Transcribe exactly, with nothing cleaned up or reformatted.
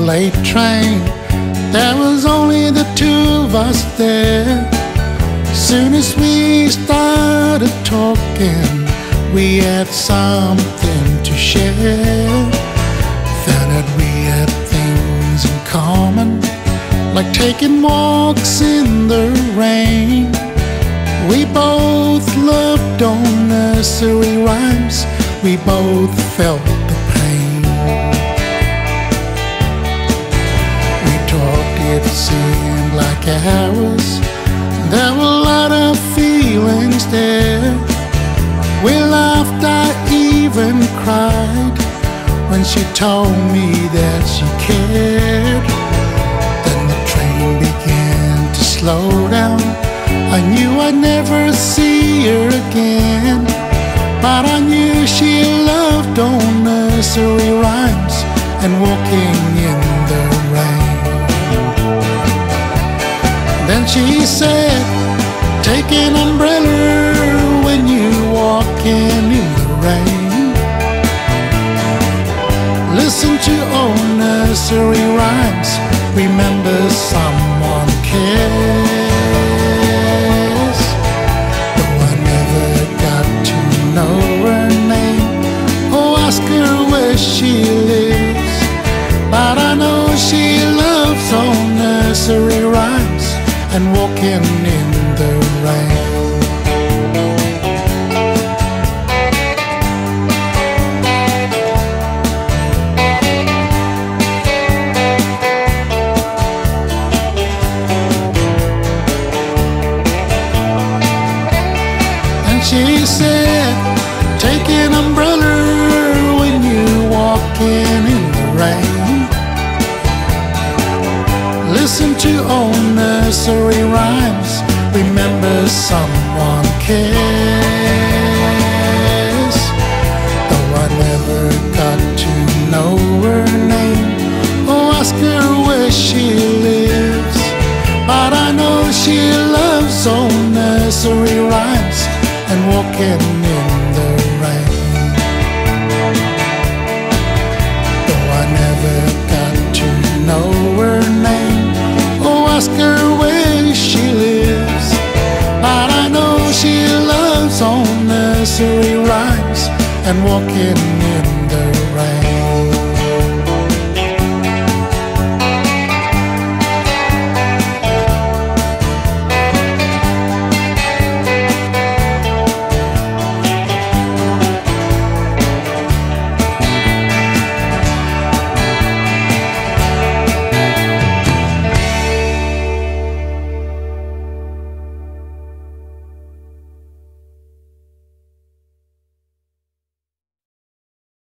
late train. There was only the two of us there. Soon as we started talking, we had something to share. Found out we had things in common, like taking walks in the rain. We both loved on nursery rhymes. We both felt the pain. We talked, it seemed like hours. There were a lot of feelings there. We laughed, I even cried when she told me that she cared. Then the train began to slow down. I knew I'd never see her again, but I knew she loved old nursery rhymes and walking in the rain. Then she said, take an umbrella when you're walking in the rain. Listen to old nursery rhymes, remember someone cares. Though I never got to know her name or ask her where she lives, but I know she loves old nursery rhymes and walking in the rain. And she said, take an umbrella when you're walking in the rain. Listen to old nursery rhymes, remember someone cares. Though I never got to know her name or ask her where she lives, but I know she loves old nursery rhymes and walking in the rain. Though I never got to know her name or ask her where she lives, but I know she loves old nursery rhymes and walking in the